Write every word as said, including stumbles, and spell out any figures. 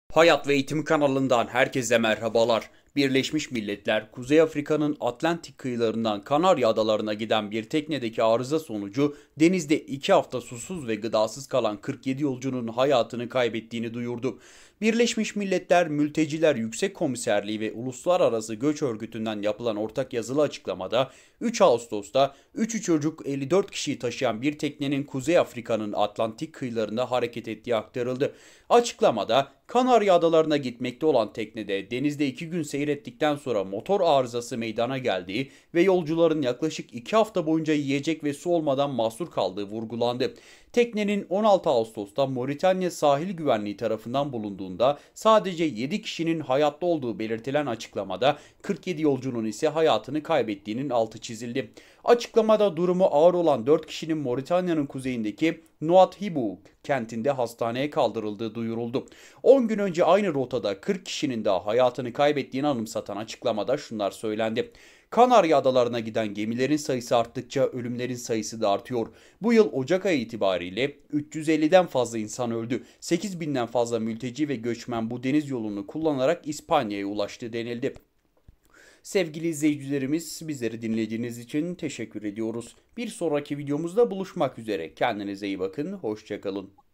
Hayat ve Eğitim kanalından herkese merhabalar. Birleşmiş Milletler, Kuzey Afrika'nın Atlantik kıyılarından Kanarya Adalarına giden bir teknedeki arıza sonucu denizde iki hafta susuz ve gıdasız kalan kırk yedi yolcunun hayatını kaybettiğini duyurdu. Birleşmiş Milletler Mülteciler Yüksek Komiserliği ve Uluslararası Göç Örgütü'nden yapılan ortak yazılı açıklamada üç Ağustos'ta üçü çocuk elli dört kişiyi taşıyan bir teknenin Kuzey Afrika'nın Atlantik kıyılarında hareket ettiği aktarıldı. Açıklamada Kanarya Adalarına gitmekte olan teknede denizde iki gün seyrettikten sonra motor arızası meydana geldiği ve yolcuların yaklaşık iki hafta boyunca yiyecek ve su olmadan mahsur kaldığı vurgulandı. Teknenin on altı Ağustos'ta Moritanya Sahil Güvenliği tarafından bulunduğunda sadece yedi kişinin hayatta olduğu belirtilen açıklamada kırk yedi yolcunun ise hayatını kaybettiğinin altı çizildi. Açıklamada durumu ağır olan dört kişinin Moritanya'nın kuzeyindeki Nouadhibou kentinde hastaneye kaldırıldığı duyuruldu. on gün önce aynı rotada kırk kişinin daha hayatını kaybettiğini anımsatan açıklamada şunlar söylendi. Kanarya Adalarına giden gemilerin sayısı arttıkça ölümlerin sayısı da artıyor. Bu yıl Ocak ayı itibariyle üç yüz elliden fazla insan öldü. sekiz binden fazla mülteci ve göçmen bu deniz yolunu kullanarak İspanya'ya ulaştı denildi. Sevgili izleyicilerimiz, bizleri dinlediğiniz için teşekkür ediyoruz. Bir sonraki videomuzda buluşmak üzere. Kendinize iyi bakın, hoşça kalın.